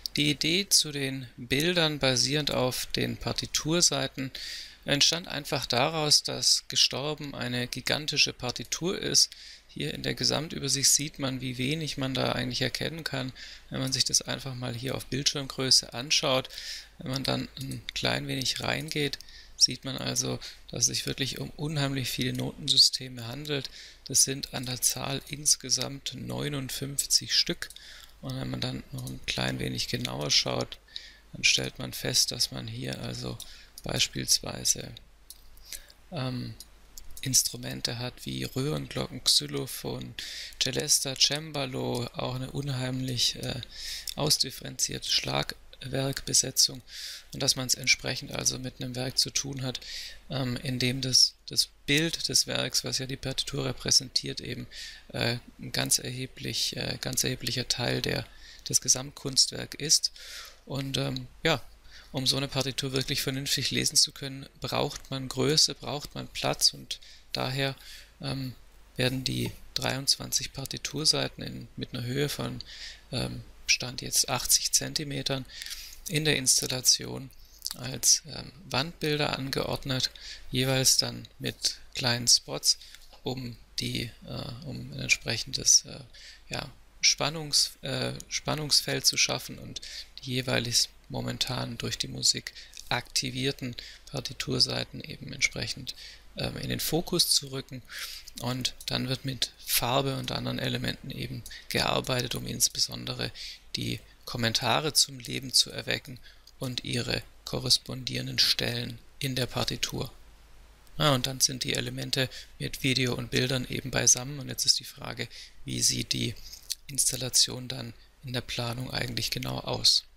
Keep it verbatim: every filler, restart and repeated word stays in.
Die Idee zu den Bildern basierend auf den Partiturseiten entstand einfach daraus, dass Gestorben eine gigantische Partitur ist. Hier in der Gesamtübersicht sieht man, wie wenig man da eigentlich erkennen kann, wenn man sich das einfach mal hier auf Bildschirmgröße anschaut. Wenn man dann ein klein wenig reingeht, sieht man also, dass es sich wirklich um unheimlich viele Notensysteme handelt. Das sind an der Zahl insgesamt neunundfünfzig Stück. Und wenn man dann noch ein klein wenig genauer schaut, dann stellt man fest, dass man hier also beispielsweise ähm, Instrumente hat wie Röhrenglocken, Xylophon, Celesta, Cembalo, auch eine unheimlich äh, ausdifferenzierte Schlagwerkbesetzung, und dass man es entsprechend also mit einem Werk zu tun hat, ähm, in dem das, das Bild des Werks, was ja die Partitur repräsentiert, eben äh, ein ganz erheblich, äh, ganz erheblicher Teil der, des Gesamtkunstwerks ist. Und ähm, ja, um so eine Partitur wirklich vernünftig lesen zu können, braucht man Größe, braucht man Platz, und daher ähm, werden die dreiundzwanzig Partiturseiten in, mit einer Höhe von ähm, Stand jetzt achtzig Zentimetern in der Installation als ähm, Wandbilder angeordnet, jeweils dann mit kleinen Spots, um, die, äh, um ein entsprechendes äh, ja, Spannungs, äh, Spannungsfeld zu schaffen und die jeweilig momentan durch die Musik aktivierten Partiturseiten eben entsprechend ähm, in den Fokus zu rücken. Und dann wird mit Farbe und anderen Elementen eben gearbeitet, um insbesondere die Kommentare zum Leben zu erwecken und ihre korrespondierenden Stellen in der Partitur. Ah, und dann sind die Elemente mit Video und Bildern eben beisammen, und jetzt ist die Frage, wie sieht die Installation dann in der Planung eigentlich genau aus?